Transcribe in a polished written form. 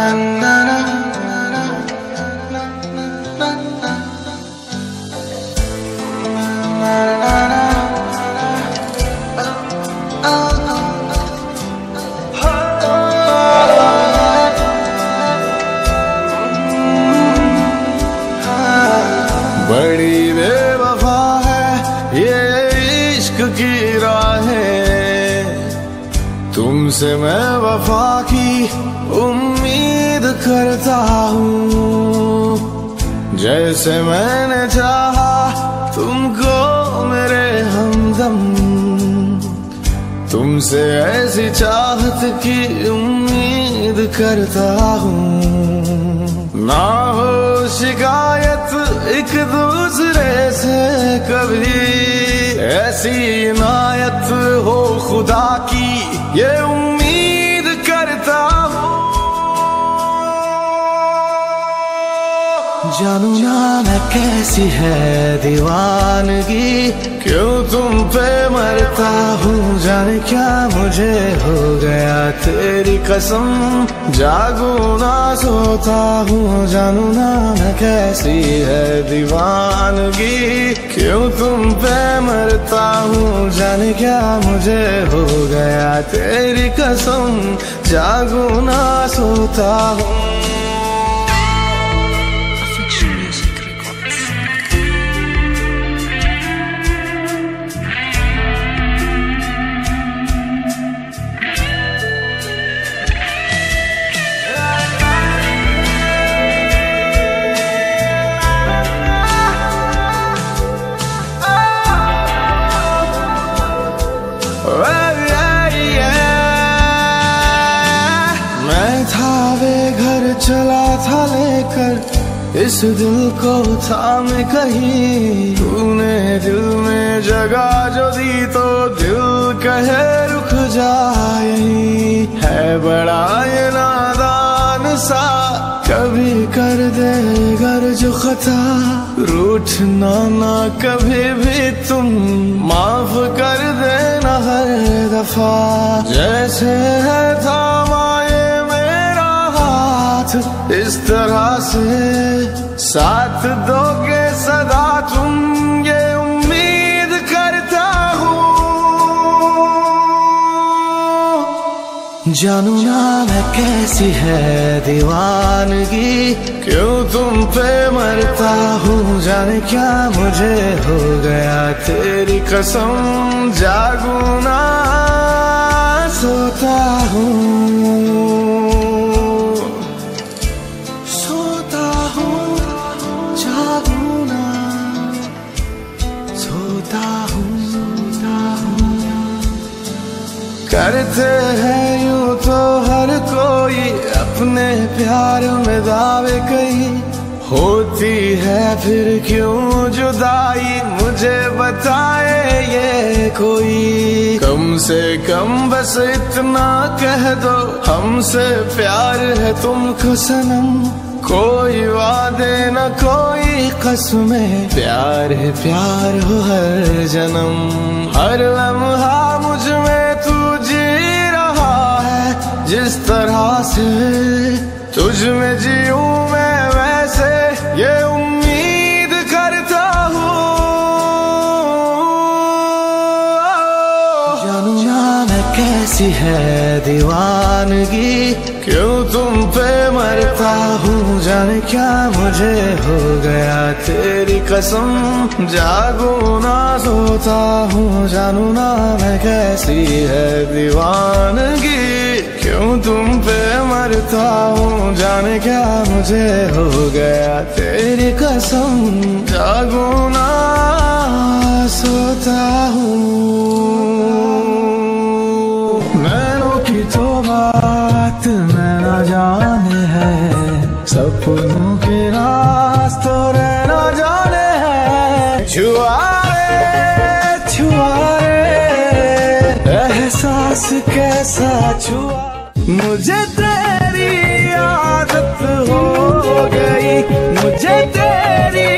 बड़ी बेवफा है ये इश्क की राहें, तुमसे मैं वफा की उम्मीद करता हूँ। जैसे मैंने चाहा तुमको मेरे हमदम, तुमसे ऐसी चाहत की उम्मीद करता हूँ। ना हो शिकायत एक दूसरे से कभी, ऐसी इनायत हो खुदा की ये उम्मीद करता हूँ। जानू ना मैं कैसी है दीवानगी, क्यों तुम पे मरता हूँ। जाने क्या मुझे हो गया तेरी कसम, जागू ना सोता हूँ। जानू ना मैं कैसी है दीवानगी, क्यों तुम पे मरता हूँ। जाने क्या मुझे हो गया तेरी कसम, जागू ना सोता हूँ। मैं था वे घर चला था लेकर इस दिल को थाम कहीं, तूने दिल में जगह जो दी तो दिल कहे रुक जाए। है बड़ा ये नादान सा, कभी कर दे गर जो खता, रूठना ना कभी भी तुम, माफ कर देना हर दफा। जैसे है थामा ये मेरा हाथ, इस तरह से साथ दोगे सदा तुम, ये उम्मीद करता हूँ। जानू ना मैं कैसी है दीवानगी, क्यों तुम पे मरता हूँ। जाने क्या मुझे हो गया तेरी कसम, जागू ना सोता हूँ। सोता हूँ, जागू ना सोता हूँ। करते हैं यूं तो हर कोई अपने प्यार में दावे कई, होती है फिर क्यों जुदाई, मुझे बताए ये कोई। कम से कम बस इतना कह दो, हमसे प्यार है तुमको सनम। कोई वादे न कोई कसमें, प्यार है प्यार हो हर जन्म। हर लम्हा मुझ में तू जी रहा है, जिस तरह से तुझ में जीऊं मैं वैसे, ये उम्मीद करता हूँ। जानू ना मैं कैसी है दीवानगी, क्यों तुम पे मरता हूँ। जाने क्या मुझे हो गया तेरी कसम, जागू ना सोता हूँ। जानू ना मैं कैसी है दीवानगी, क्यों तुम पे मरता हूँ। जाने क्या मुझे हो गया तेरी कसम, जागू ना सोता हूँ। नैनों की तो बात मैं न जाने है, सपनों के रास्तों रहना जाने है। छुआए छुआए एहसास कैसा छुआ, मुझे तेरी आदत हो गई, मुझे तेरी